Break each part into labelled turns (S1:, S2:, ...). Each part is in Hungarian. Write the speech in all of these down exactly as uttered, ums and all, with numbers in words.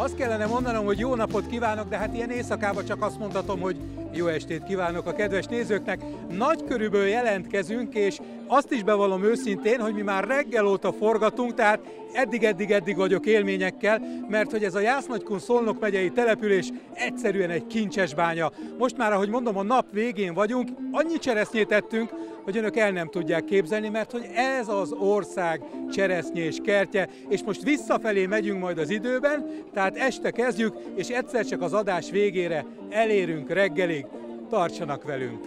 S1: Azt kellene mondanom, hogy jó napot kívánok, de hát ilyen éjszakában csak azt mondhatom, hogy jó estét kívánok a kedves nézőknek. Nagy körülbelül jelentkezünk, és azt is bevallom őszintén, hogy mi már reggel óta forgatunk, tehát eddig-eddig-eddig vagyok élményekkel, mert hogy ez a Jász-Nagykun Szolnok megyei település egyszerűen egy kincses bánya. Most már, ahogy mondom, a nap végén vagyunk, annyi cseresznyét ettünk, hogy önök el nem tudják képzelni, mert hogy ez az ország cseresznyés kertje, és most visszafelé megyünk majd az időben, tehát este kezdjük, és egyszer csak az adás végére elérünk reggelig. Tartsanak velünk!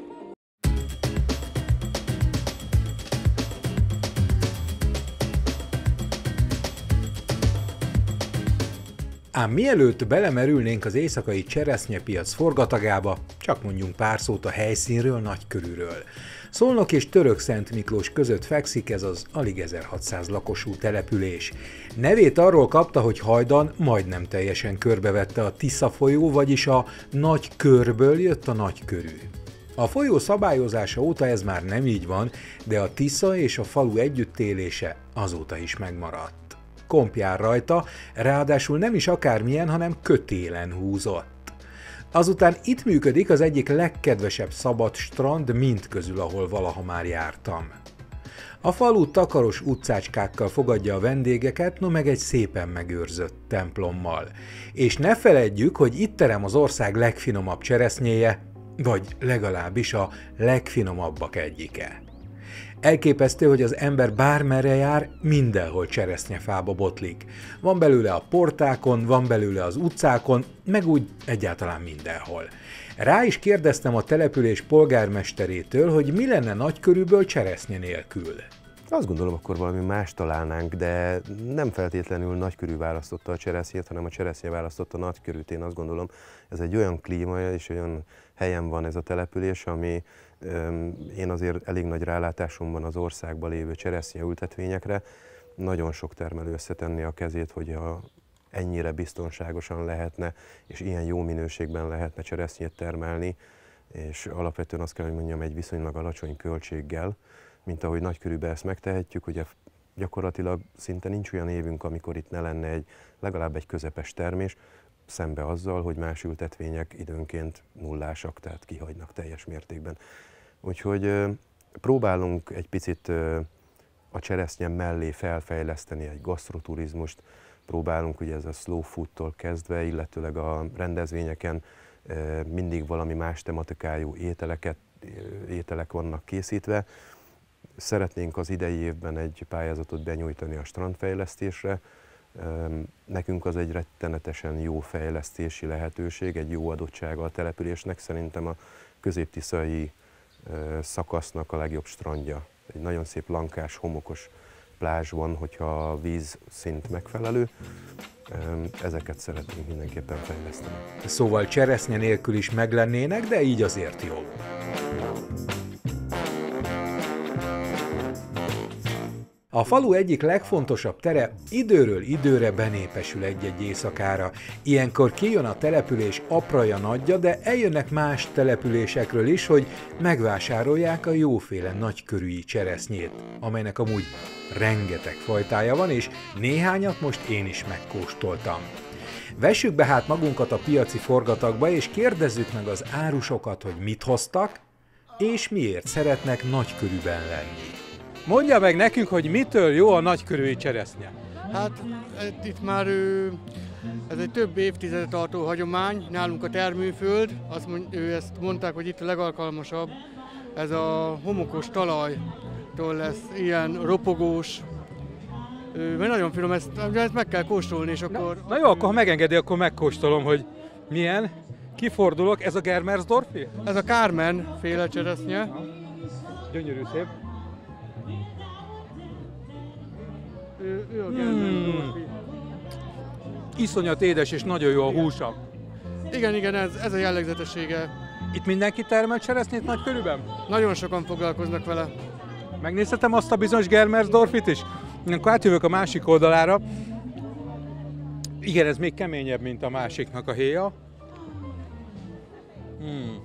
S1: Ám mielőtt belemerülnénk az éjszakai cseresznyepiac forgatagába, csak mondjunk pár szót a helyszínről, Nagykörűről. Szolnok és Törökszent Miklós között fekszik ez az alig ezerhatszáz lakosú település. Nevét arról kapta, hogy hajdan majdnem teljesen körbevette a Tisza folyó, vagyis a Nagy Körből jött a Nagykörű. A folyó szabályozása óta ez már nem így van, de a Tisza és a falu együttélése azóta is megmaradt. Komp jár rajta, ráadásul nem is akármilyen, hanem kötélen húzott. Azután itt működik az egyik legkedvesebb szabad strand mind közül, ahol valaha már jártam. A falu takaros utcácskákkal fogadja a vendégeket, no meg egy szépen megőrzött templommal. És ne feledjük, hogy itt terem az ország legfinomabb cseresznyéje, vagy legalábbis a legfinomabbak egyike. Elképesztő, hogy az ember bármerre jár, mindenhol cseresznyefába botlik. Van belőle a portákon, van belőle az utcákon, meg úgy egyáltalán mindenhol. Rá is kérdeztem a település polgármesterétől, hogy mi lenne Nagykörűből cseresznye nélkül.
S2: Azt gondolom, akkor valami más találnánk, de nem feltétlenül Nagykörű választotta a cseresznyét, hanem a cseresznye választotta Nagykörűt. Én azt gondolom, ez egy olyan klíma és olyan helyen van ez a település, ami én azért elég nagy rálátásom van az országban lévő cseresznye ültetvényekre. Nagyon sok termelő összetenni a kezét, hogy a ennyire biztonságosan lehetne, és ilyen jó minőségben lehetne cseresznyét termelni, és alapvetően azt kell, hogy mondjam, egy viszonylag alacsony költséggel, mint ahogy Nagykörűben ezt megtehetjük, ugye gyakorlatilag szinte nincs olyan évünk, amikor itt ne lenne egy, legalább egy közepes termés, szembe azzal, hogy más ültetvények időnként nullásak, tehát kihagynak teljes mértékben. Úgyhogy próbálunk egy picit a cseresznye mellé felfejleszteni egy gasztroturizmust, próbálunk ugye ez a slow foodtól kezdve, illetőleg a rendezvényeken mindig valami más tematikájú ételeket, ételek vannak készítve. Szeretnénk az idei évben egy pályázatot benyújtani a strandfejlesztésre. Nekünk az egy rettenetesen jó fejlesztési lehetőség, egy jó adottsága a településnek. Szerintem a középtiszai szakasznak a legjobb strandja. Egy nagyon szép lankás, homokos plázs van, hogyha a vízszint megfelelő. Ezeket szeretnénk mindenképpen fejleszteni.
S1: Szóval cseresznye nélkül is meglennének, de így azért jó. A falu egyik legfontosabb tere időről időre benépesül egy-egy éjszakára. Ilyenkor kijön a település apraja nagyja, de eljönnek más településekről is, hogy megvásárolják a jóféle nagykörűi cseresznyét, amelynek amúgy rengeteg fajtája van, és néhányat most én is megkóstoltam. Vessük be hát magunkat a piaci forgatagba, és kérdezzük meg az árusokat, hogy mit hoztak, és miért szeretnek Nagykörűben lenni. Mondja meg nekünk, hogy mitől jó a nagykörűi cseresznye.
S3: Hát itt már ez egy több évtizedet tartó hagyomány, nálunk a termőföld, azt mond, ő ezt mondták, hogy itt a legalkalmasabb, ez a homokos talajtól lesz ilyen ropogós, mert nagyon finom, ezt, ezt meg kell kóstolni, és akkor...
S1: Na, na jó, akkor ha megengedi, akkor megkóstolom, hogy milyen. Kifordulok, ez a Germersdorfi?
S3: Ez a Kármen féle cseresznye.
S1: Gyönyörű szép.
S3: Ő, ő a Germersdorfi.
S1: Hmm. Iszonyat édes és nagyon jó a húsa.
S3: Igen, igen, ez, ez a jellegzetessége.
S1: Itt mindenki termel cseresznyét Nagykörűben?
S3: Nagyon sokan foglalkoznak vele.
S1: Megnézhetem azt a bizonyos Germersdorfit is? Akkor átjövök a másik oldalára. Igen, ez még keményebb, mint a másiknak a héja. Hmm.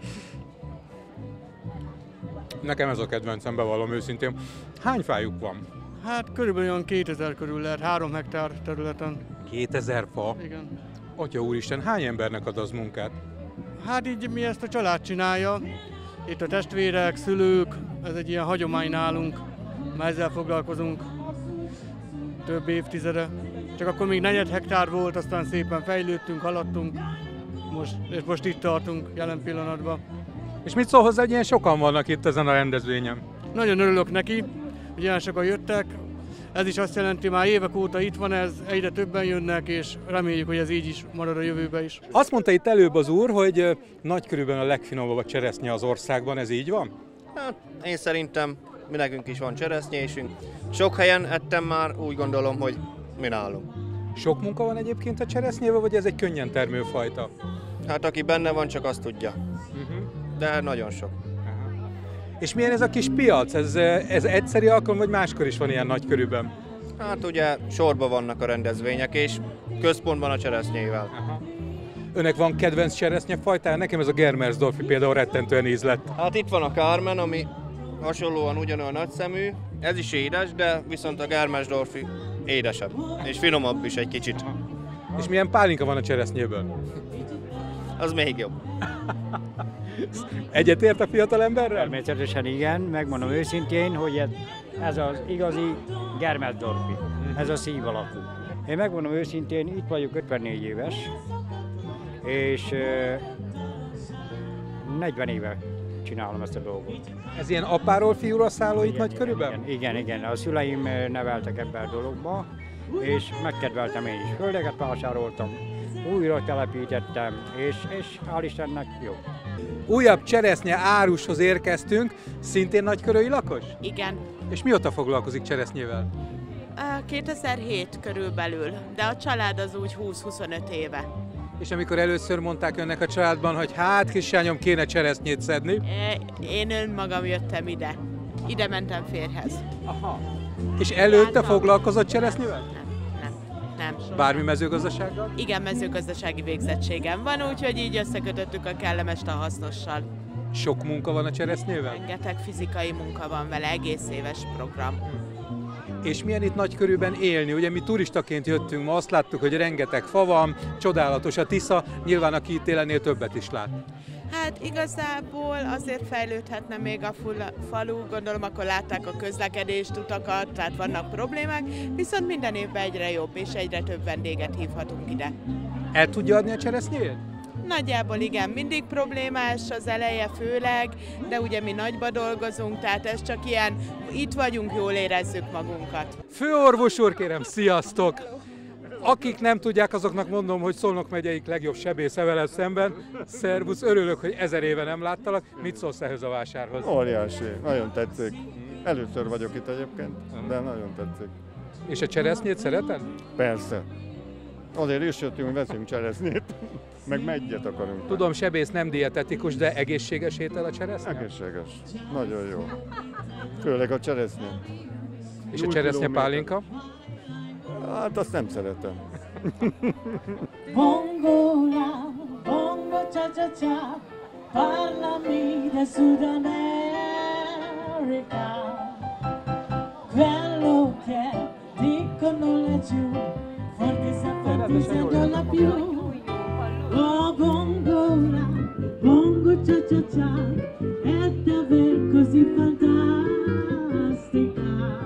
S1: Nekem ez a kedvencem, bevallom őszintén. Hány fájuk van?
S3: Hát körülbelül olyan kétezer körül lehet, három hektár területen.
S1: kétezer fa?
S3: Igen.
S1: Atya úristen, hány embernek ad az munkát?
S3: Hát így mi ezt a család csinálja. Itt a testvérek, szülők, ez egy ilyen hagyomány nálunk. Már ezzel foglalkozunk több évtizede. Csak akkor még negyed hektár volt, aztán szépen fejlődtünk, haladtunk, most, és most itt tartunk jelen pillanatban.
S1: És mit szól hozzá, hogy ilyen sokan vannak itt ezen a rendezvényen?
S3: Nagyon örülök neki, hogy ilyen sokan jöttek. Ez is azt jelenti, már évek óta itt van ez, egyre többen jönnek, és reméljük, hogy ez így is marad a jövőben is.
S1: Azt mondta itt előbb az úr, hogy Nagykörűben a legfinomabb a cseresznye az országban, ez így van?
S4: Hát, én szerintem mi nekünk is van cseresznyésünk. Sok helyen ettem már, úgy gondolom, hogy mi nálunk.
S1: Sok munka van egyébként a cseresznyével, vagy ez egy könnyen termő fajta?
S4: Hát aki benne van, csak azt tudja.
S1: Uh-huh.
S4: De nagyon sok.
S1: És milyen ez a kis piac? Ez, ez egyszeri alkalom, vagy máskor is van ilyen Nagykörűben?
S4: Hát ugye sorban vannak a rendezvények, és központban a cseresznyével.
S1: Aha. Önnek van kedvenc cseresznyefajtája? Nekem ez a Germersdorfi például rettentően ízlett.
S4: Hát itt van a Carmen, ami hasonlóan ugyanolyan nagyszemű. Ez is édes, de viszont a Germersdorfi édesebb. És finomabb is egy kicsit.
S1: Aha. És milyen pálinka van a cseresznyéből?
S4: Az még jobb.
S1: Egyetért a fiatal emberrel?
S5: Természetesen igen, megmondom őszintén, hogy ez, ez az igazi Germersdorfi, ez a szív alakú. Én megmondom őszintén, itt vagyok ötvennégy éves, és negyven éve csinálom ezt a dolgot.
S1: Ez ilyen apáról fiúra szálló itt Nagykörűben?
S5: Igen, igen, igen, a szüleim neveltek ebben a dologba, és megkedveltem én is. Földeket vásároltam, újra telepítettem, és, és hál' Istennek jó.
S1: Újabb cseresznye árushoz érkeztünk, szintén nagykörői lakos?
S6: Igen.
S1: És mióta foglalkozik cseresznyével?
S6: kétezer-hét körülbelül, de a család az úgy húsz-huszonöt éve.
S1: És amikor először mondták önnek a családban, hogy hát kislányom, kéne cseresznyét szedni?
S6: Én önmagam jöttem ide. Ide mentem férjhez.
S1: Aha. És előtte foglalkozott cseresznyével?
S6: Nem, nem, nem.
S1: Bármi mezőgazdasággal?
S6: Igen, mezőgazdasági végzettségem van, úgyhogy így összekötöttük a kellemest a hasznossal.
S1: Sok munka van a cseresznyével?
S6: Rengeteg fizikai munka van vele, egész éves program.
S1: És milyen itt Nagykörűben élni? Ugye mi turistaként jöttünk ma, azt láttuk, hogy rengeteg fa van, csodálatos a Tisza, nyilván aki itt él, ennél többet is lát.
S6: Hát igazából azért fejlődhetne még a falu, gondolom akkor látták a közlekedést, utakat, tehát vannak problémák, viszont minden évben egyre jobb és egyre több vendéget hívhatunk ide.
S1: El tudja adni a cseresznyét?
S6: Nagyjából igen, mindig problémás az eleje főleg, de ugye mi nagyba dolgozunk, tehát ez csak ilyen, itt vagyunk, jól érezzük magunkat.
S1: Főorvos úr, kérem, sziasztok! Akik nem tudják, azoknak mondom, hogy Szolnok megyéig legjobb sebésze velem szemben. Szervusz, örülök, hogy ezer éve nem láttalak. Mit szólsz ehhez a vásárhoz?
S7: Óriási, nagyon tetszik. Először vagyok itt egyébként, de nagyon tetszik.
S1: És a cseresznyét szereted?
S7: Persze. Azért is jöttünk, hogy veszünk cseresznyét, meg meggyet akarunk.
S1: Tudom, sebész nem dietetikus, de egészséges étel a cseresznye?
S7: Egészséges. Nagyon jó. Főleg a cseresznye.
S1: És a cseresznye pálinka?
S7: Hát azt nem szeretem.
S8: Bongo la, bongo cha cha cha, parlami del Sud America. Quello che dicono laggiù, forte sapete se la più. Oh bongo la, bongo cha cha cha, è davvero così fantastica.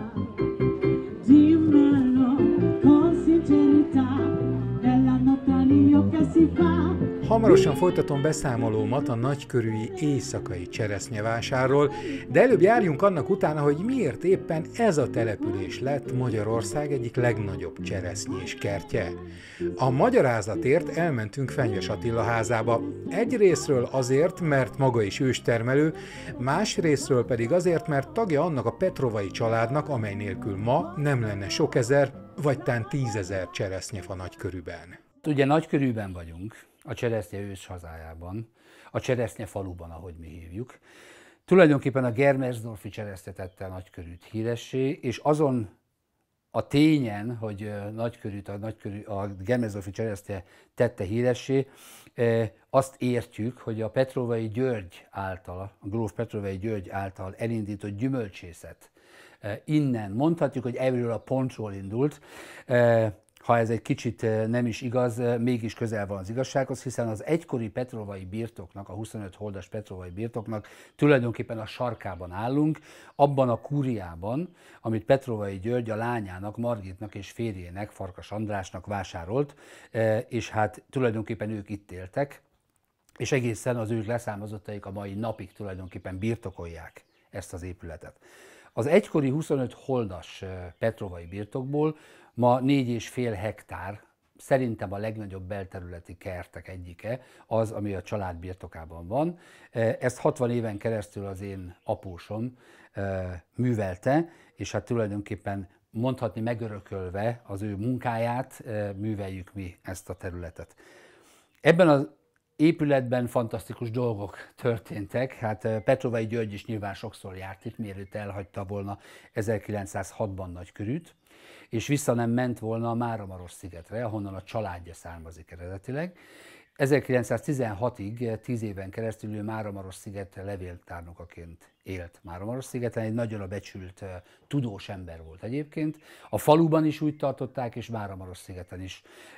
S8: Dimmelo con sincerità, nella notario che si fa.
S1: Hamarosan folytatom beszámolómat a nagykörűi éjszakai cseresznyevásárról, de előbb járjunk annak utána, hogy miért éppen ez a település lett Magyarország egyik legnagyobb cseresznyés kertje. A magyarázatért elmentünk Fenyves Attila házába. Egy részről azért, mert maga is őstermelő, más részről pedig azért, mert tagja annak a Petrovai családnak, amely nélkül ma nem lenne sok ezer, vagy tán tízezer cseresznyefa Nagykörűben.
S9: Ugye Nagykörűben vagyunk, a cseresznye ős hazájában, a cseresznye faluban, ahogy mi hívjuk. Tulajdonképpen a Germersdorfi cseresznye tette Nagykörűt híressé, és azon a tényen, hogy Nagykörűt, a, Nagykörű, a Germersdorfi cseresznye tette híressé, azt értjük, hogy a Petrovai György által, a gróf Petrovai György által elindított gyümölcsészet innen mondhatjuk, hogy erről a pontról indult. ha ez egy kicsit nem is igaz, mégis közel van az igazsághoz, hiszen az egykori petrovai birtoknak, a huszonöt holdas petrovai birtoknak tulajdonképpen a sarkában állunk, abban a kúriában, amit Petrovai György a lányának, Margitnak és férjének, Farkas Andrásnak vásárolt, és hát tulajdonképpen ők itt éltek, és egészen az ők leszármazottaik a mai napig tulajdonképpen birtokolják ezt az épületet. Az egykori huszonöt holdas petrovai birtokból ma négy és fél hektár, szerintem a legnagyobb belterületi kertek egyike az, ami a család birtokában van. Ezt hatvan éven keresztül az én apósom művelte, és hát tulajdonképpen mondhatni megörökölve az ő munkáját műveljük mi ezt a területet. Ebben az épületben fantasztikus dolgok történtek. Hát Petrovai György is nyilván sokszor járt itt, mielőtt elhagyta volna ezerkilencszázhatban Nagykörűt, és vissza nem ment volna a Máramarosszigetre, ahonnan a családja származik eredetileg. ezerkilencszáztizenhatig, tíz éven keresztül ő Máramarossziget levéltárnokaként élt Máramarosszigeten, egy nagyon becsült tudós ember volt egyébként. A faluban is úgy tartották, és Máramarosszigeten is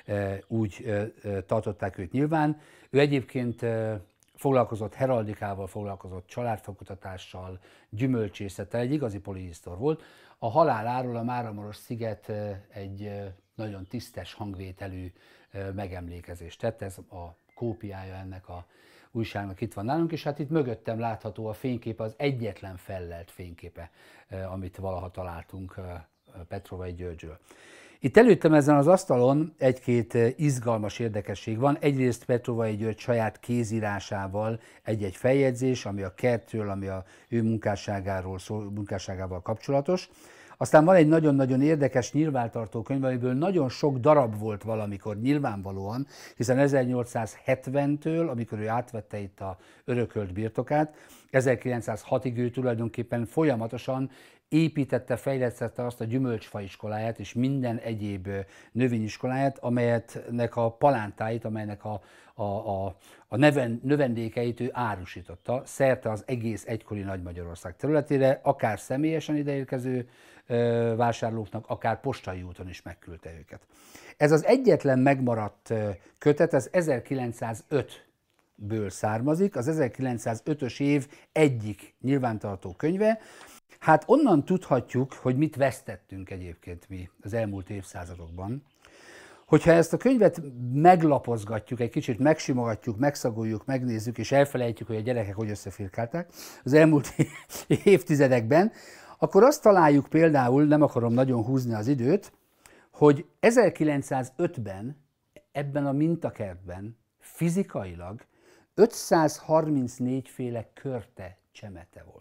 S9: úgy tartották őt nyilván. Ő egyébként foglalkozott heraldikával, foglalkozott családfakutatással, gyümölcsészettel, egy igazi polihisztor volt. A haláláról a Máramarossziget egy nagyon tisztes hangvételű megemlékezést tett, ez a kópiája ennek a újságnak itt van nálunk, és hát itt mögöttem látható a fényképe, az egyetlen fellelt fényképe, amit valaha találtunk Petrovai Györgyről. Itt előttem ezen az asztalon egy-két izgalmas érdekesség van. Egyrészt Petrovai György saját kézírásával egy-egy feljegyzés, ami a kertről, ami a ő munkásságáról, munkásságával kapcsolatos. Aztán van egy nagyon-nagyon érdekes nyilvántartó könyv, amiből nagyon sok darab volt valamikor nyilvánvalóan, hiszen ezernyolcszázhetventől, amikor ő átvette itt a örökölt birtokát, ezerkilencszázhatig ő tulajdonképpen folyamatosan építette, fejlesztette azt a gyümölcsfaiskoláját és minden egyéb növényiskoláját, amelyetnek a palántáit, amelynek a, a, a, a neven, növendékeit ő árusította szerte az egész egykori Nagy-Magyarország területére, akár személyesen ideérkező ö, vásárlóknak, akár postai úton is megküldte őket. Ez az egyetlen megmaradt kötet, ez ezerkilencszázötből származik, az ezerkilencszázötös év egyik nyilvántartó könyve. Hát onnan tudhatjuk, hogy mit vesztettünk egyébként mi az elmúlt évszázadokban. Hogyha ezt a könyvet meglapozgatjuk, egy kicsit megsimogatjuk, megszagoljuk, megnézzük, és elfelejtjük, hogy a gyerekek hogy összefirkálták az elmúlt évtizedekben, akkor azt találjuk például, nem akarom nagyon húzni az időt, hogy ezerkilencszázötben ebben a mintakertben fizikailag ötszázharmincnégy féle körte csemete volt.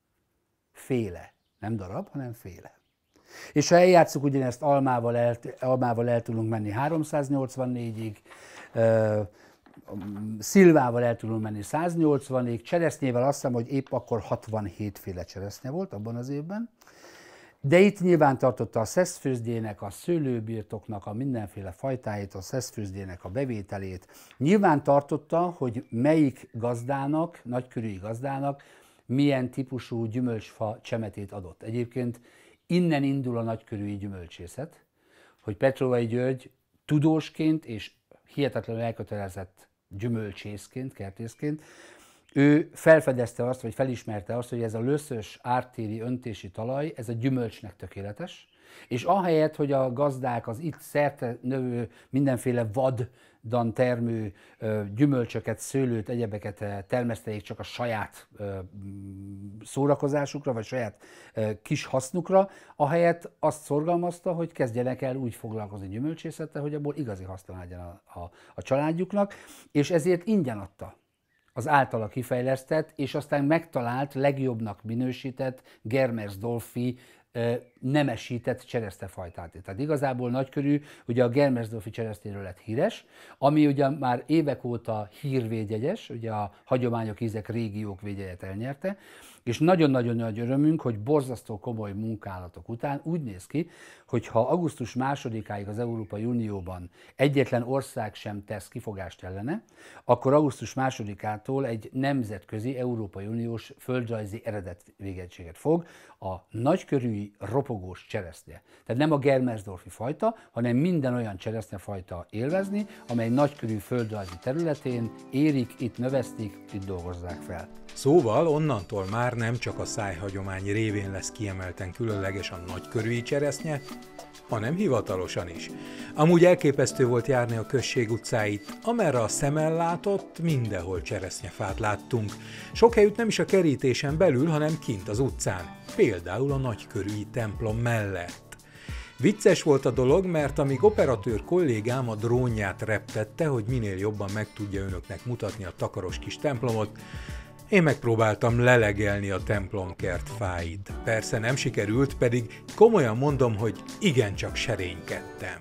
S9: Féle. Nem darab, hanem féle. És ha eljátszuk ugyanezt almával el, almával el tudunk menni háromszáznyolcvannégyig, uh, szilvával el tudunk menni száznyolcvanig, cseresznyével azt hiszem, hogy épp akkor hatvanhét féle cseresznye volt abban az évben. De itt nyilván tartotta a szeszfőzdének, a szőlőbirtoknak a mindenféle fajtáit, a szeszfőzdének a bevételét. Nyilván tartotta, hogy melyik gazdának, nagykörűi gazdának milyen típusú gyümölcsfa csemetét adott. Egyébként innen indul a nagykörűi gyümölcsészet, hogy Petrovai György tudósként és hihetetlenül elkötelezett gyümölcsészként, kertészként, ő felfedezte azt, vagy felismerte azt, hogy ez a löszös, ártéri, öntési talaj, ez a gyümölcsnek tökéletes, és ahelyett, hogy a gazdák az itt szerte növő mindenféle vaddan termő gyümölcsöket, szőlőt, egyebeket termeszteljék csak a saját szórakozásukra, vagy saját kis hasznukra, ahelyett azt szorgalmazta, hogy kezdjenek el úgy foglalkozni gyümölcsészettel, hogy abból igazi haszna legyen a, a, a családjuknak, és ezért ingyen adta az általa kifejlesztett, és aztán megtalált, legjobbnak minősített Germersdorfi nemesített cseresztefajtát. Tehát igazából nagykörű, ugye a Germersdorfi cseresztéről lett híres, ami ugye már évek óta hírvédjegyes, ugye a hagyományok, ízek, régiók védjegyet elnyerte, És nagyon-nagyon nagy örömünk, hogy borzasztó komoly munkálatok után úgy néz ki, hogy ha augusztus másodikáig az Európai Unióban egyetlen ország sem tesz kifogást ellene, akkor augusztus másodikától egy nemzetközi Európai Uniós földrajzi eredetvégettséget fog a nagykörű ropogós cseresznye. Tehát nem a Germersdorfi fajta, hanem minden olyan cseresznyefajta élvezni, amely nagykörű földrajzi területén érik, itt növesztik, itt dolgozzák fel.
S1: Szóval onnantól már nem csak a szájhagyomány révén lesz kiemelten különleges a nagykörűi cseresznye, hanem hivatalosan is. Amúgy elképesztő volt járni a község utcáit, amerre a szemmel látott, mindenhol cseresznyefát láttunk. Sok helyütt nem is a kerítésen belül, hanem kint az utcán, például a nagykörűi templom mellett. Vicces volt a dolog, mert amíg operatőr kollégám a drónját reptette, hogy minél jobban meg tudja önöknek mutatni a takaros kis templomot, én megpróbáltam lelegelni a templomkert fáit. Persze nem sikerült, pedig komolyan mondom, hogy igencsak serénykedtem.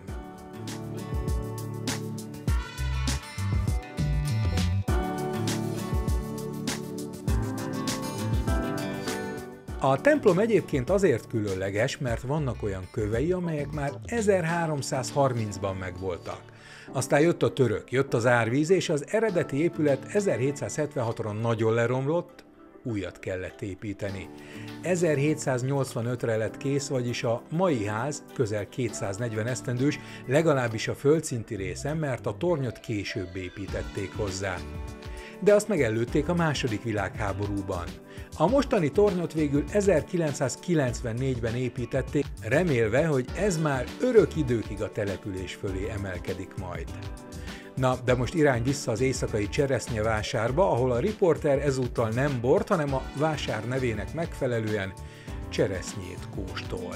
S1: A templom egyébként azért különleges, mert vannak olyan kövei, amelyek már ezerháromszázharmincban megvoltak. Aztán jött a török, jött az árvíz, és az eredeti épület ezerhétszázhetvenhatra nagyon leromlott, újat kellett építeni. ezerhétszáznyolcvanötre lett kész, vagyis a mai ház közel kétszáznegyven esztendős, legalábbis a földszinti részen, mert a tornyot később építették hozzá. De azt megelőtték a második világháborúban. A mostani tornyot végül ezerkilencszázkilencvennégyben építették, remélve, hogy ez már örök időkig a település fölé emelkedik majd. Na, de most irány vissza az éjszakai cseresznyevásárba, ahol a riporter ezúttal nem bort, hanem a vásár nevének megfelelően cseresznyét kóstol.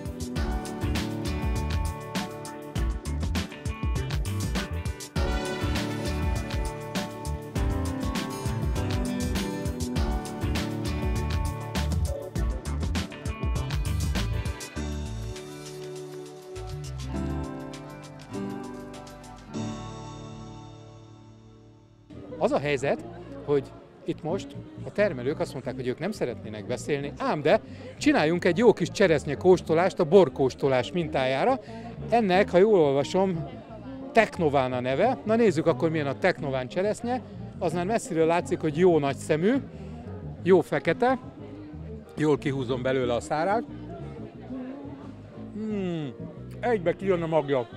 S10: Az a helyzet, hogy itt most a termelők azt mondták, hogy ők nem szeretnének beszélni, ám de csináljunk egy jó kis cseresznye kóstolást a borkóstolás mintájára. Ennek, ha jól olvasom, Teknován a neve. Na nézzük akkor, milyen a Teknován cseresznye. Az már messziről látszik, hogy jó nagy szemű, jó fekete. Jól kihúzom belőle a szárát. Hmm, egybe kijön a magja.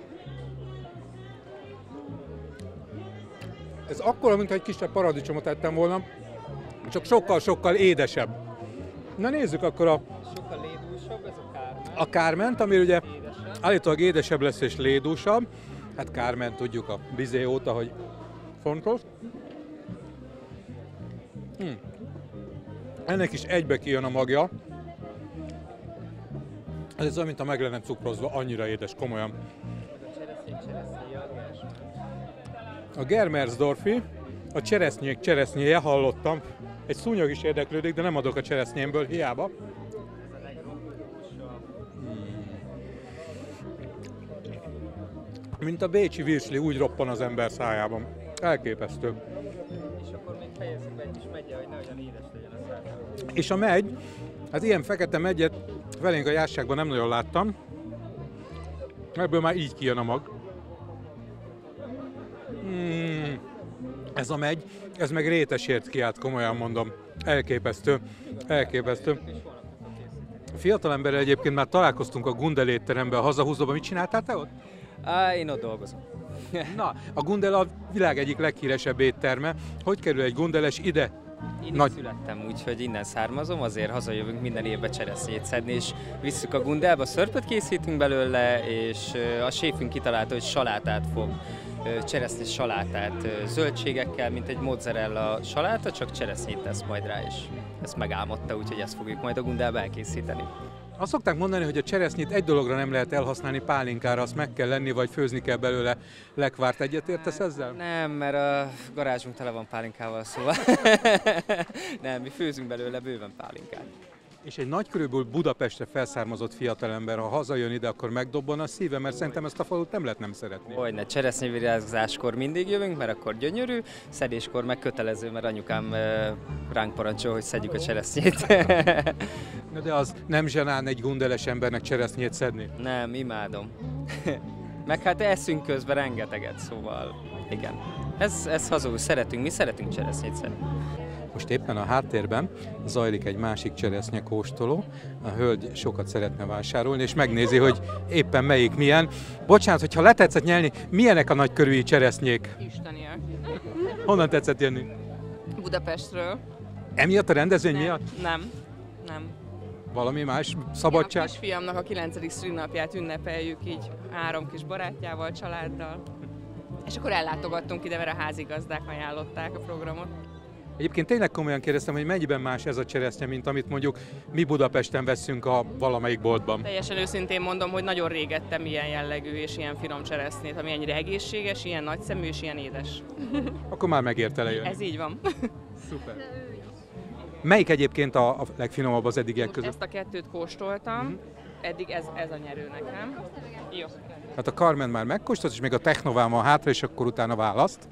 S10: Ez akkora, mintha egy kisebb paradicsomot ettem volna, csak sokkal-sokkal édesebb. Na nézzük akkor a...
S11: Sokkal lédúsabb ez a kárment.
S10: A kárment, ami ugye állítólag édesebb lesz és lédúsabb. Hát kárment tudjuk a bizé óta, hogy fontos. Hm. Ennek is egybe kijön a magja. Ez olyan, mint a meg lenne cukrozva, annyira édes, komolyan. A Germersdorfi, a cseresznyék cseresznyéje, hallottam. Egy szúnyog is érdeklődik, de nem adok a cseresznyémből, hiába. Hmm. Mint a bécsi virsli, úgy roppan az ember szájában. Elképesztő.
S11: És akkor még fejezzük be egy kis megye, hogy ne olyan édes legyen a szájában.
S10: És a megy, hát ilyen fekete megyet felénk a jásságban nem nagyon láttam. Ebből már így kijön a mag. Hmm, ez a megy, ez meg rétesért kiállt, komolyan mondom. Elképesztő, elképesztő. Fiatalemberrel egyébként már találkoztunk a Gundel étteremben, a hazahúzóban. Mit csináltál te ott?
S11: Á, én ott dolgozom.
S10: Na, a Gundel a világ egyik leghíresebb étterme. Hogy kerül egy gundeles ide?
S11: Én
S10: Nagy...
S11: itt születtem, úgyhogy innen származom, azért hazajövünk minden évben cseresznyét szedni, és visszük a Gundelbe, szörpöt készítünk belőle, és a séfünk kitalálta, hogy salátát fog, cseresznyés salátát zöldségekkel, mint egy mozzarella saláta, csak cseresznyét tesz majd rá, és ezt megálmodta, úgyhogy ezt fogjuk majd a Gundelbe elkészíteni.
S10: Azt szokták mondani, hogy a cseresznyét egy dologra nem lehet elhasználni, pálinkára, azt meg kell lenni, vagy főzni kell belőle lekvárt. Egyetértesz ezzel?
S11: Nem, mert a garázsunk tele van pálinkával, szóval nem, mi főzünk belőle bőven pálinkát.
S12: És egy nagykörűből Budapestre felszármazott fiatalember, ha hazajön ide, akkor megdobban a szíve, mert szerintem ezt a falut nem lehet nem szeretni.
S11: Hogyne, cseresznyevirágzáskor mindig jövünk, mert akkor gyönyörű, szedéskor meg kötelező, mert anyukám ránk parancsol, hogy szedjük a cseresznyét.
S12: Na de az nem zsenán egy gundeles embernek cseresznyét szedni?
S11: Nem, imádom. Meg hát eszünk közben rengeteget, szóval igen. Ez, ez hazul, szeretünk, mi szeretünk cseresznyét szedni.
S12: Most éppen a háttérben zajlik egy másik cseresznye kóstoló. A hölgy sokat szeretne vásárolni, és megnézi, hogy éppen melyik milyen. Bocsánat, hogyha le tetszett nyelni, milyenek a nagykörűi cseresznyék?
S13: Isteniek.
S12: Honnan tetszett jönni?
S13: Budapestről.
S12: Emiatt a rendezvény
S13: nem,
S12: miatt?
S13: Nem, nem.
S12: Valami más? Szabadság?
S13: A kisfiamnak a kilencedik szülinapját ünnepeljük így három kis barátjával, családdal. És akkor ellátogattunk ide, mert a házigazdák ajánlották a programot.
S12: Egyébként tényleg komolyan kérdeztem, hogy mennyiben más ez a cseresznye, mint amit mondjuk mi Budapesten veszünk a valamelyik boltban.
S13: Teljesen őszintén mondom, hogy nagyon rég ettem ilyen jellegű és ilyen finom cseresznyét, ami ennyire egészséges, ilyen nagyszemű és ilyen édes.
S12: Akkor már megérte lejönni.
S13: Ez így van.
S12: Szuper. Melyik egyébként a, a legfinomabb az eddigiek között?
S13: Ezt a kettőt kóstoltam, mm-hmm. eddig ez, ez a nyerő nekem. Jó.
S12: Hát a Carmen már megkóstolt, és még a Technová van hátra, és akkor utána választ.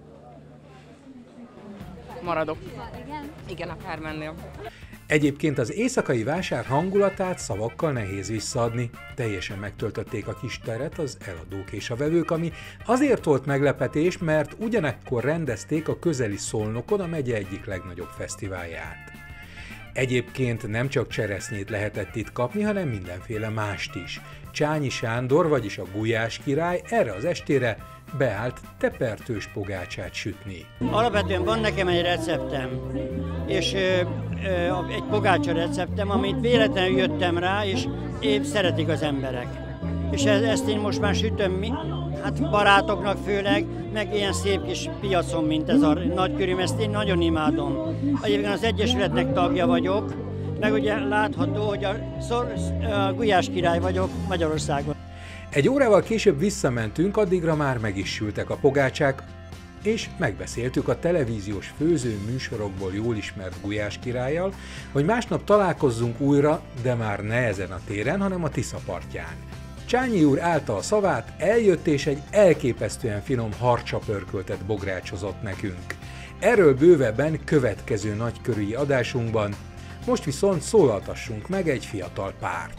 S13: Maradok. Igen, a Carmennél.
S1: Egyébként az éjszakai vásár hangulatát szavakkal nehéz visszaadni. Teljesen megtöltötték a kis teret az eladók és a vevők, ami azért volt meglepetés, mert ugyanekkor rendezték a közeli Szolnokon a megye egyik legnagyobb fesztiválját. Egyébként nem csak cseresznyét lehetett itt kapni, hanem mindenféle mást is. Csányi Sándor, vagyis a Gulyás király erre az estére beállt tepertős pogácsát sütni.
S14: Alapvetően van nekem egy receptem, és ö, ö, egy pogácsa receptem, amit véletlenül jöttem rá, és épp szeretik az emberek. És ezt én most már sütöm, hát barátoknak főleg, meg ilyen szép kis piacon, mint ez a nagykörű, ezt én nagyon imádom. Egyébként az Egyesületnek tagja vagyok, meg ugye látható, hogy a, a Gulyás király vagyok Magyarországon.
S1: Egy órával később visszamentünk, addigra már meg is sültek a pogácsák, és megbeszéltük a televíziós főző műsorokból jól ismert Gulyás királlyal, hogy másnap találkozzunk újra, de már ne ezen a téren, hanem a Tisza partján. Csányi úr állta a szavát, eljött és egy elképesztően finom harcsapörköltet bográcsozott nekünk. Erről bővebben következő nagykörűi adásunkban, most viszont szólaltassunk meg egy fiatal párt.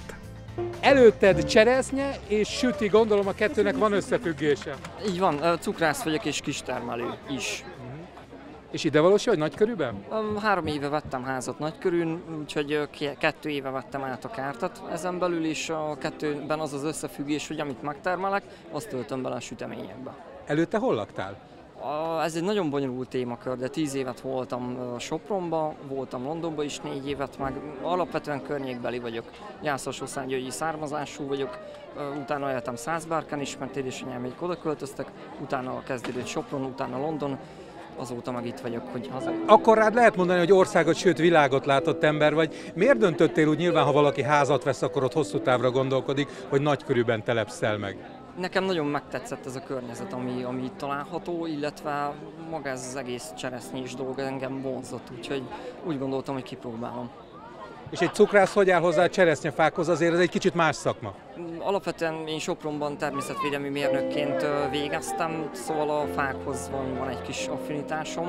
S12: Előtted cseresznye és süti, gondolom a kettőnek van összefüggése.
S15: Így van, cukrász vagyok és kistermelő is.
S12: Uh-huh. És idevalósi vagy Nagykörűben?
S15: Három éve vettem házat Nagykörűn, úgyhogy kettő éve vettem át a kártat. Ezen belül is a kettőben az az összefüggés, hogy amit megtermelek, azt töltöm bele a süteményekbe.
S12: Előtte hol laktál?
S15: Ez egy nagyon bonyolult témakör, de tíz évet voltam Sopronban, voltam Londonban is négy évet, meg alapvetően környékbeli vagyok. Jászás-Oszángyőgyi származású vagyok, utána éltem Szászbárkán is, mert édesanyám még oda költöztek, utána kezdődött Sopron, utána London, azóta meg itt vagyok, hogy haza.
S12: Akkor rád lehet mondani, hogy országot, sőt világot látott ember vagy. Miért döntöttél úgy, nyilván ha valaki házat vesz, akkor ott hosszú távra gondolkodik, hogy Nagykörűben telepszel meg?
S15: Nekem nagyon megtetszett ez a környezet, ami, ami itt található, illetve maga ez az egész cseresznyés dolog engem vonzott, úgyhogy úgy gondoltam, hogy kipróbálom.
S12: És egy cukrász hogy áll hozzá a cseresznyefákhoz, azért ez egy kicsit más szakma?
S15: Alapvetően én Sopronban természetvédelmi mérnökként végeztem, szóval a fákhoz van, van egy kis affinitásom.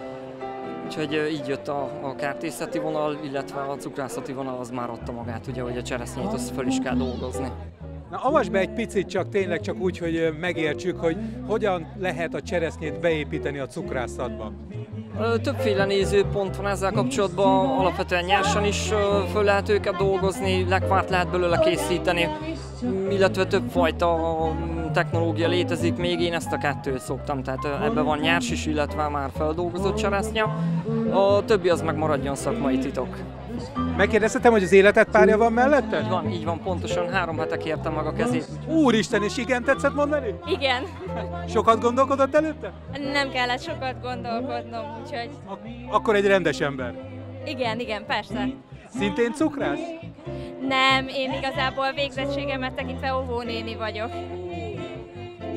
S15: Úgyhogy így jött a, a kertészeti vonal, illetve a cukrászati vonal az már adta magát, ugye, hogy a cseresznyét azt föl is kell dolgozni.
S12: Na, avasd be egy picit csak, tényleg csak úgy, hogy megértsük, hogy hogyan lehet a cseresznyét beépíteni a cukrászatba.
S15: Többféle nézőpont van ezzel kapcsolatban, alapvetően nyersen is föl lehet őket dolgozni, lekvárt lehet belőle készíteni, illetve többfajta technológia létezik, még én ezt a kettőt szoktam, tehát ebben van nyers is, illetve már feldolgozott cseresznye, a többi az meg maradjon szakmai titok.
S12: Megkérdezhetem, hogy az életed párja van melletted?
S15: Így van, így van, pontosan három hete kértem meg a kezét.
S12: Úristen, és igen tetszett mondani?
S16: Igen.
S12: Sokat gondolkodott előtte?
S16: Nem kellett sokat gondolkodnom, úgyhogy...
S12: Ak- akkor egy rendes ember.
S16: Igen, igen, persze.
S12: Szintén cukrász?
S16: Nem, én igazából végzettségemet tekintve óvónéni vagyok.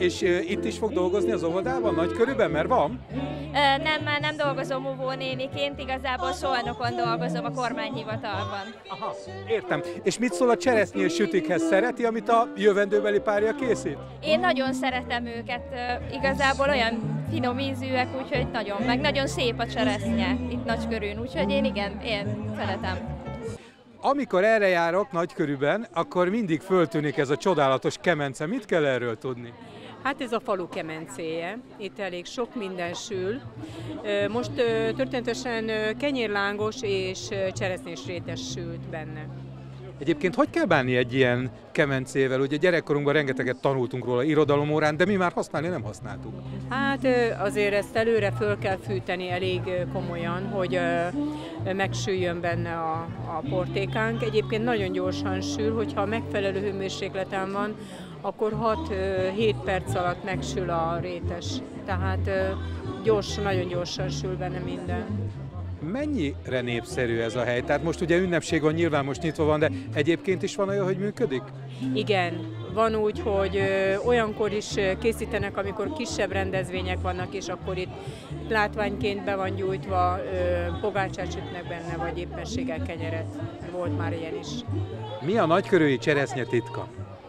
S12: És uh, itt is fog dolgozni az óvodában, Nagykörűben, mert van?
S16: Ö, nem, már nem dolgozom óvónéniként, igazából Szolnokon dolgozom a kormányhivatalban.
S12: Aha, értem. És mit szól a cseresznyés sütikhez? Szereti, amit a jövendőbeli párja készít?
S16: Én nagyon szeretem őket, ö, igazából olyan finom ízűek, úgyhogy nagyon, meg nagyon szép a cseresznye itt Nagykörűn, úgyhogy én igen, én szeretem.
S12: Amikor erre járok Nagykörűben, akkor mindig föltűnik ez a csodálatos kemence. Mit kell erről tudni?
S17: Hát ez a falu kemencéje, itt elég sok minden sül. Most történetesen kenyérlángos és cseresznyés rétes sült benne.
S12: Egyébként hogy kell bánni egy ilyen kemencével? Ugye gyerekkorunkban rengeteget tanultunk róla irodalomórán, de mi már használni nem használtuk.
S17: Hát azért ezt előre föl kell fűteni elég komolyan, hogy megsüljön benne a, a portékánk. Egyébként nagyon gyorsan sül, hogyha megfelelő hőmérsékleten van, akkor hat-hét perc alatt megsül a rétes. Tehát gyors, nagyon gyorsan sül benne minden.
S12: Mennyire népszerű ez a hely? Tehát most ugye ünnepség van, nyilván most nyitva van, de egyébként is van olyan, hogy működik?
S17: Igen, van úgy, hogy ö, olyankor is készítenek, amikor kisebb rendezvények vannak, és akkor itt látványként be van gyújtva, ö, pogácsát sütnek benne, vagy éppenséggel kenyeret. Volt már ilyen is.
S12: Mi a nagykörűi cseresznye titka?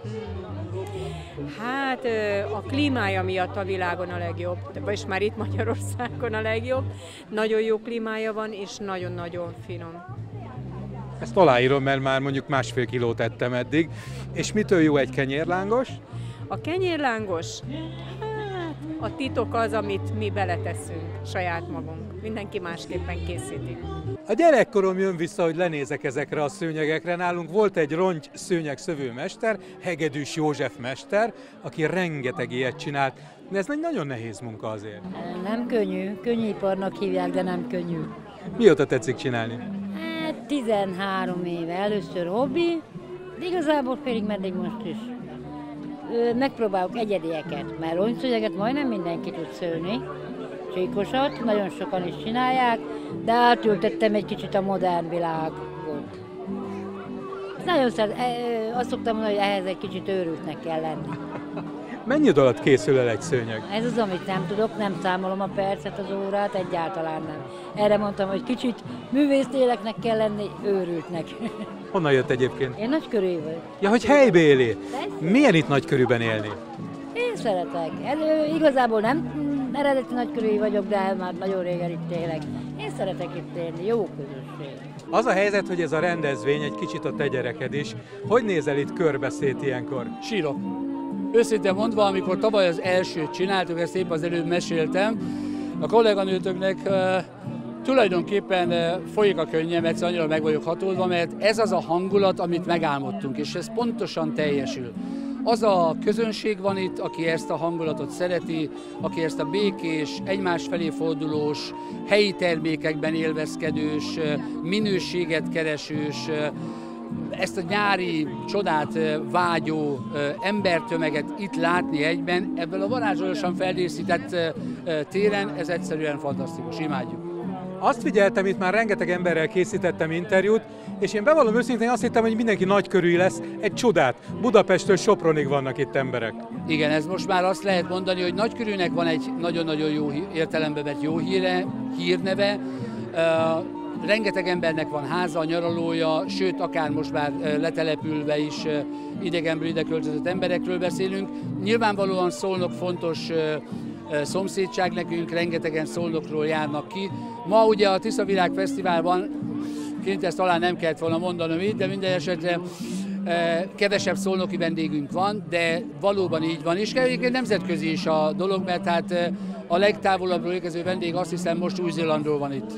S17: Hát a klímája miatt a világon a legjobb, vagyis már itt Magyarországon a legjobb. Nagyon jó klímája van, és nagyon-nagyon finom.
S12: Ezt aláírom, mert már mondjuk másfél kilót ettem eddig. És mitől jó egy kenyérlángos?
S17: A kenyérlángos? Hát a titok az, amit mi beleteszünk, saját magunk. Mindenki másképpen készíti.
S12: A gyerekkorom jön vissza, hogy lenézek ezekre a szőnyegekre. Nálunk volt egy rongy szőnyegszövő mester, Hegedűs József mester, aki rengeteg ilyet csinált. De ez egy nagyon nehéz munka azért.
S18: Nem könnyű, könnyűiparnak hívják, de nem könnyű.
S12: Mióta tetszik csinálni?
S18: Hát tizenhárom éve, először hobbi, de igazából pedig meddig most is. Megpróbálok egyedieket, mert rongyszőnyeget majdnem mindenki tud szőni. Csíkosat, nagyon sokan is csinálják, de átültettem egy kicsit a modern világon. Nagyon szeret, azt szoktam mondani, hogy ehhez egy kicsit őrültnek kell lenni.
S12: Mennyi idő alatt készül el egy szőnyeg?
S18: Ez az, amit nem tudok, nem számolom a percet, az órát, egyáltalán nem. Erre mondtam, hogy kicsit művészléleknek kell lenni, őrültnek.
S12: Honnan jött egyébként?
S18: Én Nagykörű vagyok.
S12: Ja, hogy helybéli. Milyen itt Nagykörűben élni?
S18: Én szeretek. Ez, igazából nem eredeti Nagykörűi vagyok, de már nagyon régen itt élek. Én szeretek itt élni, jó közösség.
S12: Az a helyzet, hogy ez a rendezvény egy kicsit a te gyereked is. Hogy nézel itt körbeszéd ilyenkor?
S19: Sírok. Őszintén mondva, amikor tavaly az elsőt csináltuk, ezt épp az előbb meséltem, a kolléganőtöknek uh, tulajdonképpen uh, folyik a könnyem, egyszer annyira meg vagyok hatódva, mert ez az a hangulat, amit megálmodtunk, és ez pontosan teljesül. Az a közönség van itt, aki ezt a hangulatot szereti, aki ezt a békés, egymás felé fordulós, helyi termékekben élvezkedős, minőséget keresős, ezt a nyári csodát vágyó embertömeget itt látni egyben, ebből a varázsolósan feldíszített téren, ez egyszerűen fantasztikus, imádjuk.
S12: Azt figyeltem, itt már rengeteg emberrel készítettem interjút, és én bevallom őszintén azt hittem, hogy mindenki nagykörű lesz, egy csodát. Budapesttől Sopronig vannak itt emberek.
S19: Igen, ez most már azt lehet mondani, hogy Nagykörűnek van egy nagyon-nagyon jó értelembe vett jó híre, hírneve. Uh, rengeteg embernek van háza, nyaralója, sőt, akár most már uh, letelepülve is uh, idegenből ide költözött emberekről beszélünk. Nyilvánvalóan Szolnok fontos uh, szomszédság nekünk, rengetegen Szolnokról járnak ki. Ma ugye a Tisza Virág Fesztiválban, kint ezt talán nem kellett volna mondanom itt, de minden esetre kevesebb szolnoki vendégünk van, de valóban így van. És egyébként nemzetközi is a dolog, mert hát a legtávolabbról érkező vendég azt hiszem most Új-Zélandról van itt.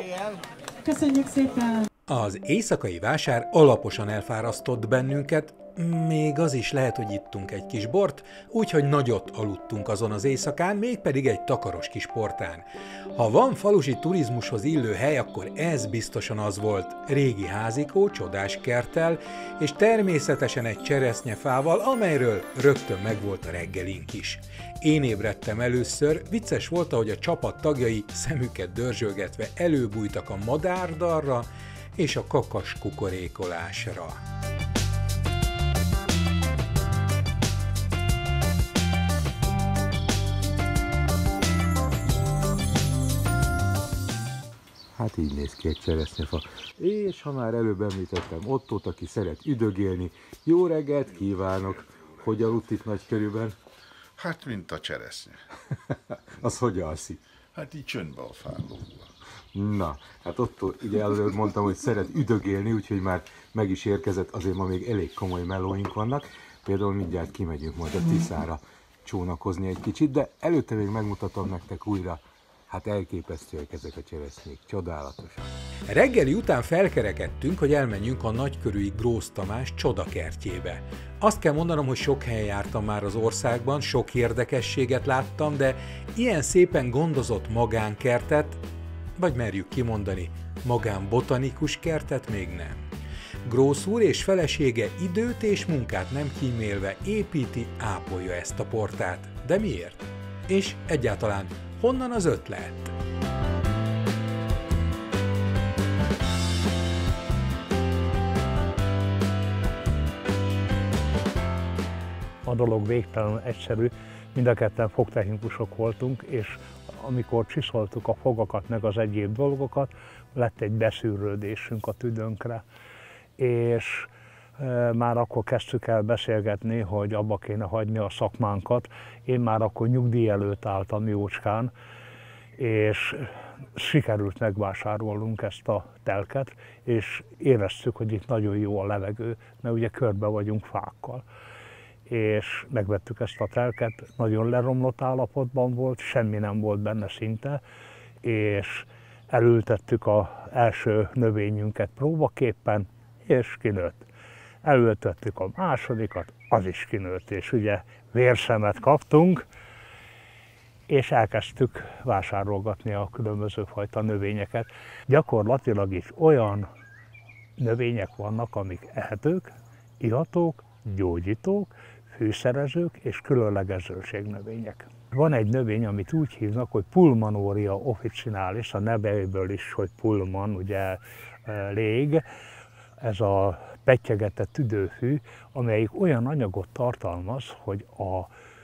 S8: Köszönjük szépen!
S1: Az éjszakai vásár alaposan elfárasztott bennünket, Még az is lehet, hogy ittunk egy kis bort, úgyhogy nagyot aludtunk azon az éjszakán, mégpedig egy takaros kis portán. Ha van falusi turizmushoz illő hely, akkor ez biztosan az volt. Régi házikó, csodás kerttel, és természetesen egy cseresznyefával, amelyről rögtön megvolt a reggelink is. Én ébredtem először, vicces volt, ahogy a csapat tagjai szemüket dörzsölgetve előbújtak a madárdarra és a kakas kukorékolásra.
S20: Hát így néz ki egy cseresznyefa. És ha már előbb említettem Ottót, aki szeret üdögélni, jó reggelt kívánok! Hogy aludt itt Nagykörűben?
S21: Hát, mint a cseresznye.
S20: Az hogy alszik?
S21: Hát így csöndbe a fállóban.
S20: Na, hát Ottó, ugye előbb mondtam, hogy szeret üdögélni, úgyhogy már meg is érkezett, azért ma még elég komoly melóink vannak. Például mindjárt kimegyünk majd a Tiszára csónakozni egy kicsit, de előtte még megmutatom nektek újra. Hát elképesztőek ezek a cseresznyék, csodálatosak.
S1: Reggeli után felkerekedtünk, hogy elmenjünk a nagykörűi Grósz Tamás csodakertjébe. Azt kell mondanom, hogy sok helyen jártam már az országban, sok érdekességet láttam, de ilyen szépen gondozott magánkertet, vagy merjük kimondani, magánbotanikus kertet még nem. Grósz úr és felesége időt és munkát nem kímélve építi, ápolja ezt a portát. De miért? És egyáltalán honnan az ötlet?
S22: A dolog végtelenül egyszerű, mind a ketten fogtechnikusok voltunk, és amikor csiszoltuk a fogakat meg az egyéb dolgokat, lett egy beszűrődésünk a tüdőnkre, és e, már akkor kezdtük el beszélgetni, hogy abba kéne hagyni a szakmánkat. Én már akkor nyugdíj előtt álltam jócskán, és sikerült megvásárolnunk ezt a telket, és éreztük, hogy itt nagyon jó a levegő, mert ugye körbe vagyunk fákkal. És megvettük ezt a telket, nagyon leromlott állapotban volt, semmi nem volt benne szinte, és elültettük az első növényünket próbaképpen, és kinőtt. Elültettük a másodikat, az is kinőtt, és ugye vérszemet kaptunk, és elkezdtük vásárolgatni a különböző fajta növényeket. Gyakorlatilag is olyan növények vannak, amik ehetők, ihatók, gyógyítók, fűszerezők és különleges zöldségnövények. Van egy növény, amit úgy hívnak, hogy Pulmonoria officinalis, a nevéből is, hogy pulmon, ugye lég, ez a pettyegetett tüdőfű, amelyik olyan anyagot tartalmaz, hogy a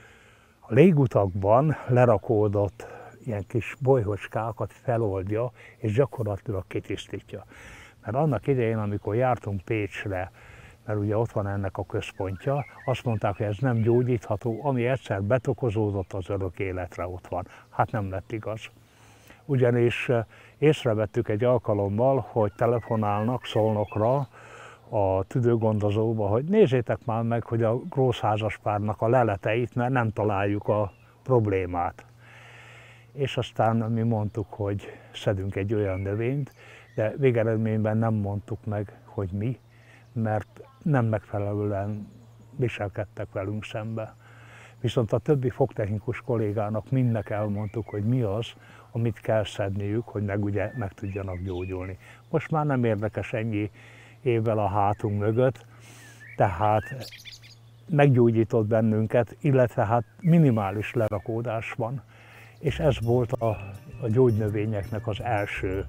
S22: légutakban lerakódott ilyen kis bolyhocskákat feloldja, és gyakorlatilag kitisztítja. Mert annak idején, amikor jártunk Pécsre, mert ugye ott van ennek a központja, azt mondták, hogy ez nem gyógyítható, ami egyszer betokozódott, az örök életre ott van. Hát nem lett igaz. Ugyanis észrevettük egy alkalommal, hogy telefonálnak Szolnokra a tüdőgondozóba, hogy nézzétek már meg, hogy a Grósz házaspárnak a leleteit, mert nem találjuk a problémát. És aztán mi mondtuk, hogy szedünk egy olyan növényt, de végeredményben nem mondtuk meg, hogy mi, mert nem megfelelően viselkedtek velünk szembe. Viszont a többi fogtechnikus kollégának mindnek elmondtuk, hogy mi az, amit kell szedniük, hogy meg, ugye, meg tudjanak gyógyulni. Most már nem érdekes ennyi évvel a hátunk mögött, tehát meggyógyított bennünket, illetve hát minimális lerakódás van. És ez volt a, a gyógynövényeknek az első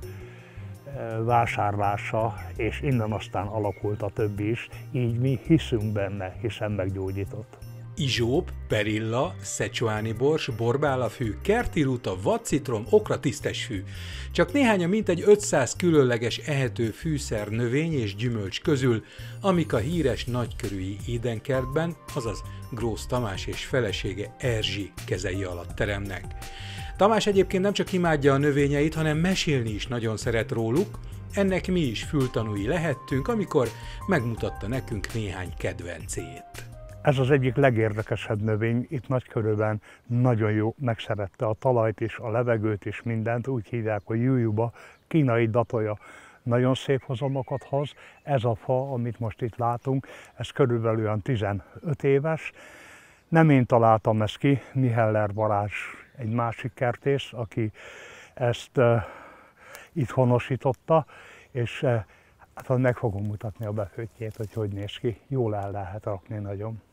S22: vásárlása, és innen aztán alakult a többi is, így mi hiszünk benne, hiszen meggyógyított.
S1: Izsóp, perilla, szecsuáni bors, borbálafű, kertiruta, vadcitrom, okra tisztesfű. Csak néhány a mintegy ötszáz különleges ehető fűszer, növény és gyümölcs közül, amik a híres nagykörűi édenkertben, azaz Grósz Tamás és felesége Erzsi kezei alatt teremnek. Tamás egyébként nem csak imádja a növényeit, hanem mesélni is nagyon szeret róluk, ennek mi is fültanúi lehettünk, amikor megmutatta nekünk néhány kedvencét.
S22: Ez az egyik legérdekesebb növény, itt Nagykörűben nagyon jó, megszerette a talajt is, a levegőt is, mindent, úgy hívják, hogy jújúba, kínai datoja nagyon szép hozamokat hoz. Ez a fa, amit most itt látunk, ez körülbelül olyan tizenöt éves. Nem én találtam ezt ki, Miheller Balázs egy másik kertész, aki ezt uh, itt honosította, és uh, hát meg fogom mutatni a befőttjét, hogy hogy néz ki. Jól el lehet rakni nagyon.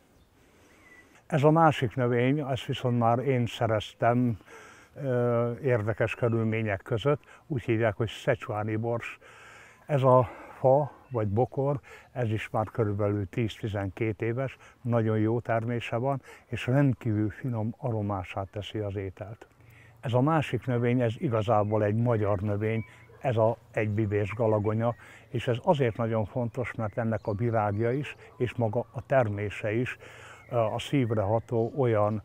S22: Ez a másik növény, ezt viszont már én szereztem uh, érdekes körülmények között, úgy hívják, hogy szecsuáni bors. Ez a fa, vagy bokor, ez is már körülbelül tíz-tizenkét éves, nagyon jó termése van, és rendkívül finom aromását teszi az ételt. Ez a másik növény, ez igazából egy magyar növény, ez a egybibés galagonya, és ez azért nagyon fontos, mert ennek a virágja is, és maga a termése is a szívre ható olyan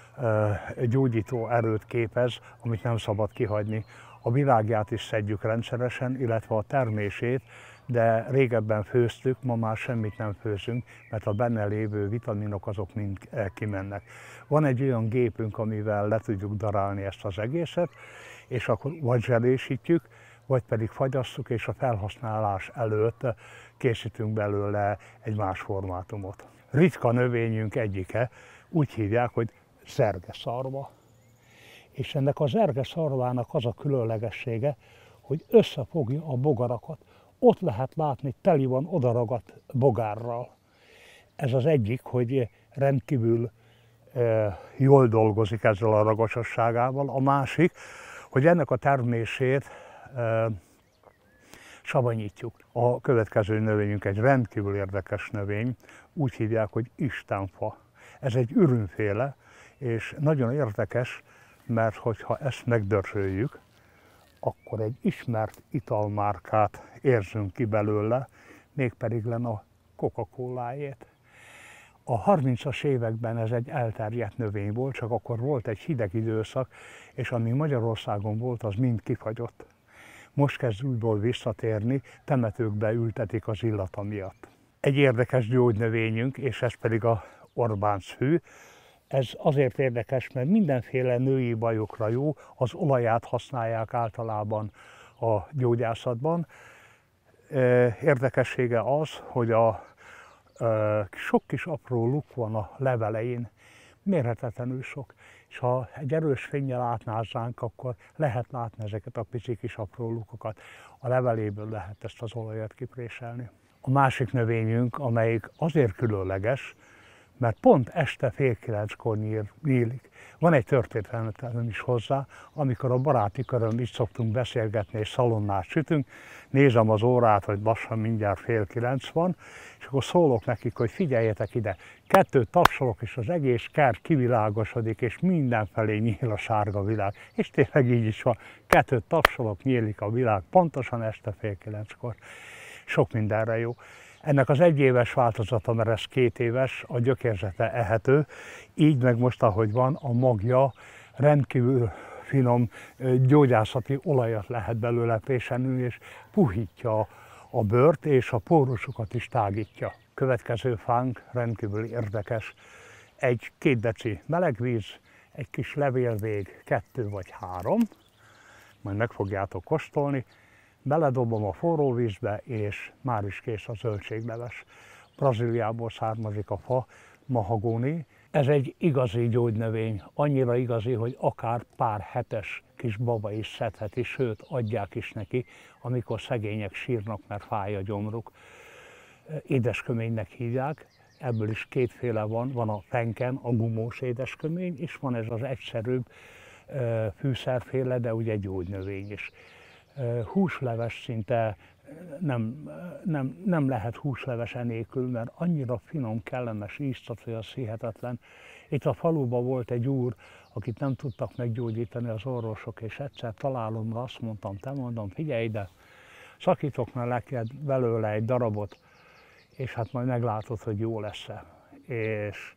S22: gyógyító erőt képez, amit nem szabad kihagyni. A virágját is szedjük rendszeresen, illetve a termését, de régebben főztük, ma már semmit nem főzünk, mert a benne lévő vitaminok azok mind kimennek. Van egy olyan gépünk, amivel le tudjuk darálni ezt az egészet, és akkor vagy zselésítjük, vagy pedig fagyasszuk, és a felhasználás előtt készítünk belőle egy más formátumot. Ritka növényünk egyike, úgy hívják, hogy zergeszarva. És ennek a zergeszarvának az a különlegessége, hogy összefogja a bogarakat. Ott lehet látni, teli van odaragadt bogárral. Ez az egyik, hogy rendkívül e, jól dolgozik ezzel a ragacsosságával. A másik, hogy ennek a termését e, savanyítjuk. A következő növényünk egy rendkívül érdekes növény, úgy hívják, hogy istenfa. Ez egy ürümféle, és nagyon érdekes, mert hogyha ezt megdörzsöljük, akkor egy ismert italmárkát érzünk ki belőle, mégpedig lenne a Coca-Colájét. A harmincas években ez egy elterjedt növény volt, csak akkor volt egy hideg időszak, és ami Magyarországon volt, az mind kifagyott. Most kezd újból visszatérni, temetőkbe ültetik az illata miatt. Egy érdekes gyógynövényünk, és ez pedig a Orbánc-fű. Ez azért érdekes, mert mindenféle női bajokra jó, az olaját használják általában a gyógyászatban. Érdekessége az, hogy a sok kis apró luk van a levelein, mérhetetlenül sok. És ha egy erős fénnyel átnázzánk, akkor lehet látni ezeket a pici kis apró lukokat. A leveléből lehet ezt az olajat kipréselni. A másik növényünk, amelyik azért különleges, mert pont este fél kilenckor nyílik. Van egy történetem is hozzá, amikor a baráti körön így szoktunk beszélgetni és szalonnát sütünk, nézem az órát, hogy lassan mindjárt fél kilenc van, és akkor szólok nekik, hogy figyeljetek ide, kettőt tapsolok, és az egész kert kivilágosodik, és mindenfelé nyíl a sárga világ. És tényleg így is van, kettőt tapsolok, nyílik a világ, pontosan este fél kilenckor. Sok mindenre jó. Ennek az egyéves változata, mert ez két éves, a gyökérzete ehető, így meg most, ahogy van, a magja rendkívül finom gyógyászati olajat lehet belőle préselni, és puhítja a bőrt, és a pórusokat is tágítja. Következő fánk rendkívül érdekes. Egy két deci meleg víz, egy kis levélvég, kettő vagy három, majd meg fogjátok kóstolni. Beledobom a forró vízbe, és már is kész a zöldségleves. Brazíliából származik a fa, mahagóni. Ez egy igazi gyógynövény, annyira igazi, hogy akár pár hetes kis baba is szedheti, sőt, adják is neki, amikor szegények sírnak, mert fáj a gyomruk. Édesköménynek hívják, ebből is kétféle van, van a fenken, a gumós édeskömény, és van ez az egyszerűbb fűszerféle, de ugye gyógynövény is. Húsleves szinte nem, nem, nem lehet húsleves enélkül, mert annyira finom, kellemes íztat, hogy az hihetetlen. Itt a faluban volt egy úr, akit nem tudtak meggyógyítani az orvosok, és egyszer találomra azt mondtam, te mondom, figyelj ide, szakítok már neked belőle egy darabot, és hát majd meglátod, hogy jó lesz-e. És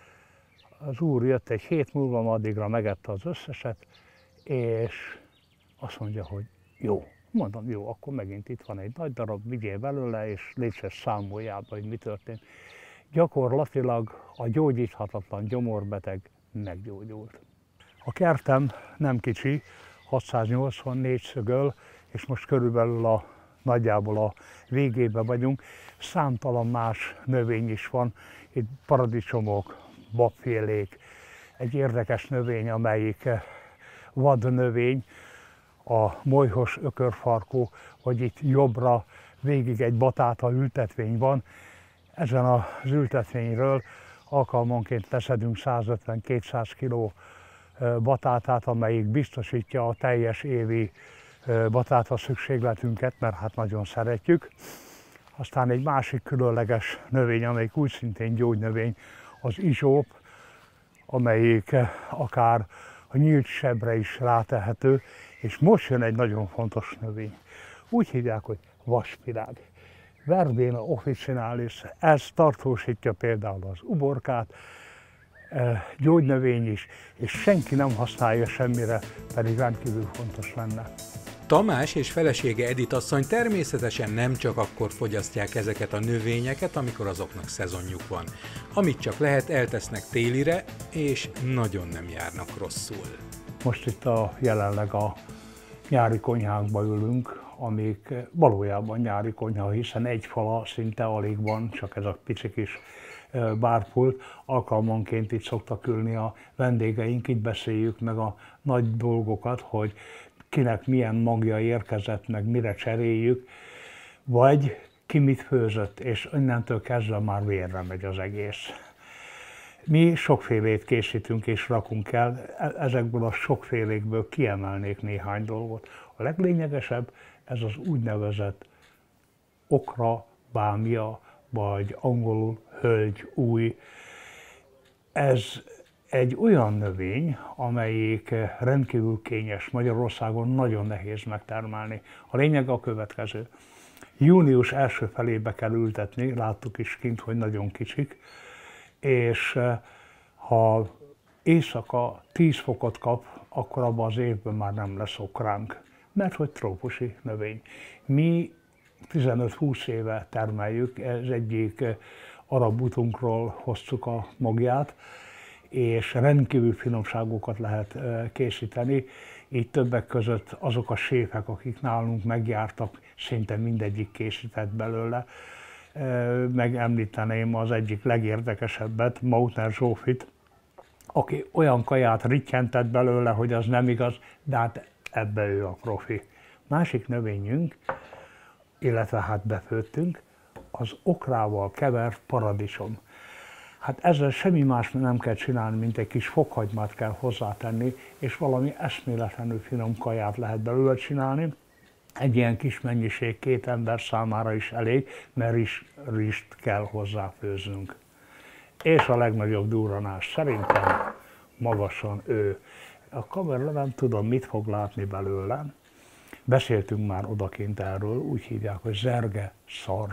S22: az úr jött egy hét múlva, addigra megette az összeset, és azt mondja, hogy jó. Mondom, jó, akkor megint itt van egy nagy darab, vigyél belőle, és légy számoljába, hogy mi történt. Gyakorlatilag a gyógyíthatatlan gyomorbeteg meggyógyult. A kertem nem kicsi, hatszáznyolcvannégy szögöl, és most körülbelül a nagyjából a végében vagyunk. Számtalan más növény is van, itt paradicsomok, babfélék, egy érdekes növény, amelyik vadnövény, a molyhos ökörfarkó, vagy itt jobbra végig egy batáta ültetvény van. Ezen az ültetvényről alkalmanként leszedünk százötven-kétszáz kiló batátát, amelyik biztosítja a teljes évi batáta szükségletünket, mert hát nagyon szeretjük. Aztán egy másik különleges növény, amelyik úgy szintén gyógynövény, az izsóp, amelyik akár a nyílt sebre is rátehető, és most jön egy nagyon fontos növény. Úgy hívják, hogy vasvirág. Verbena officinalis, ez tartósítja például az uborkát, gyógynövény is, és senki nem használja semmire, pedig rendkívül fontos lenne.
S1: Tamás és felesége Edith asszony természetesen nem csak akkor fogyasztják ezeket a növényeket, amikor azoknak szezonjuk van. Amit csak lehet, eltesznek télire, és nagyon nem járnak rosszul.
S22: Most itt a, jelenleg a nyári konyhánkba ülünk, amik valójában nyári konyha, hiszen egy fala szinte alig van, csak ez a pici kis bárpult. Alkalmanként itt szoktak ülni a vendégeink, itt beszéljük meg a nagy dolgokat, hogy kinek milyen magja érkezett, meg mire cseréljük, vagy ki mit főzött, és innentől kezdve már vérre megy az egész. Mi sokfélét készítünk és rakunk el, ezekből a sokfélékből kiemelnék néhány dolgot. A leglényegesebb ez az úgynevezett okra, bámja, vagy angolul hölgy, új. Ez egy olyan növény, amelyik rendkívül kényes, Magyarországon nagyon nehéz megtermelni. A lényeg a következő. Június első felébe kell ültetni, láttuk is kint, hogy nagyon kicsik, és ha éjszaka tíz fokot kap, akkor abban az évben már nem lesz okránk, mert hogy trópusi növény. Mi tizenöt-húsz éve termeljük, ez egyik arab utunkról hoztuk a magját, és rendkívül finomságokat lehet készíteni. Így többek között azok a séfek, akik nálunk megjártak, szinte mindegyik készített belőle. Megemlíteném az egyik legérdekesebbet, Mautner Zsófit, aki olyan kaját rittyentett belőle, hogy az nem igaz, de hát ebbe ő a profi. Másik növényünk, illetve hát befőttünk, az okrával kevert paradicsom. Hát ezzel semmi más nem kell csinálni, mint egy kis fokhagymát kell hozzátenni, és valami eszméletlenül finom kaját lehet belőle csinálni. Egy ilyen kis mennyiség két ember számára is elég, mert rizs, rizst kell hozzáfőznünk. És a legnagyobb durranás szerintem magasan ő. A kamera nem tudom, mit fog látni belőle. Beszéltünk már odakint erről, úgy hívják, hogy zerge szarv.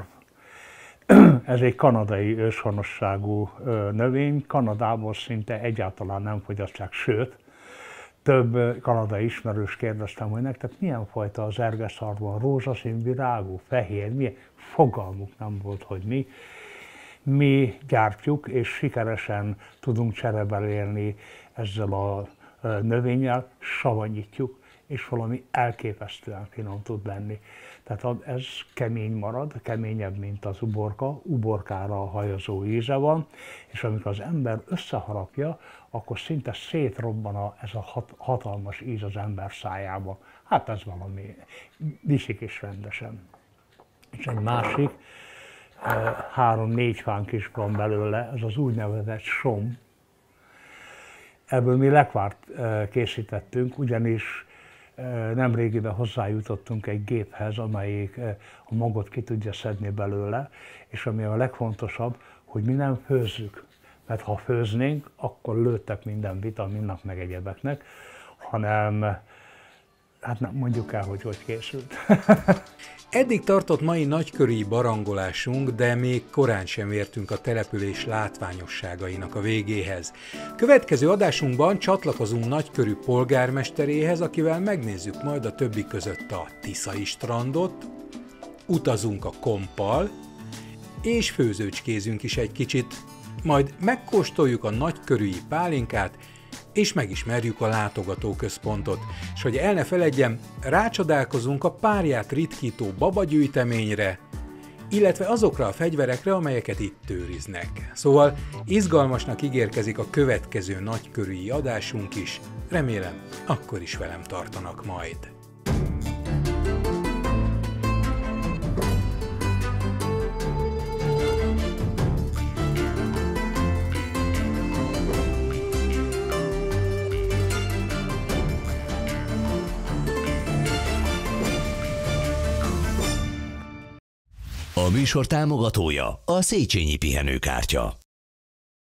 S22: Ez egy kanadai őshonosságú növény, Kanadából szinte egyáltalán nem fogyasztják, sőt, több kanadai ismerős kérdeztem, hogy nektek milyen fajta az zergeszarv van, rózsaszín virágú, fehér, milyen, fogalmuk nem volt, hogy mi. Mi gyártjuk, és sikeresen tudunk cserebelélni ezzel a növényel, savanyítjuk, és valami elképesztően finom tud lenni. Tehát ez kemény marad, keményebb, mint az uborka, uborkára a hajazó íze van, és amikor az ember összeharapja, akkor szinte szétrobban a, ez a hat, hatalmas íz az ember szájába. Hát ez valami, viszik is rendesen. És egy másik, három-négy fánk is van belőle, ez az úgynevezett som. Ebből mi lekvárt készítettünk, ugyanis nemrégiben hozzájutottunk egy géphez, amelyik a magot ki tudja szedni belőle, és ami a legfontosabb, hogy mi nem főzzük. Mert ha főznénk, akkor lőttek minden vitaminnak, meg egyebeknek, hanem hát nem mondjuk el, hogy hogy készült.
S1: Eddig tartott mai nagykörű barangolásunk, de még korán sem értünk a település látványosságainak a végéhez. Következő adásunkban csatlakozunk nagykörű polgármesteréhez, akivel megnézzük majd a többi között a Tiszai strandot, utazunk a Komppal, és főzőcskézünk is egy kicsit, majd megkóstoljuk a nagykörűi pálinkát, és megismerjük a látogatóközpontot. És hogy el ne feledjem, rácsodálkozunk a párját ritkító babagyűjteményre, illetve azokra a fegyverekre, amelyeket itt őriznek. Szóval izgalmasnak ígérkezik a következő nagykörűi adásunk is, remélem, akkor is velem tartanak majd.
S2: A műsor támogatója a Széchenyi Pihenőkártya.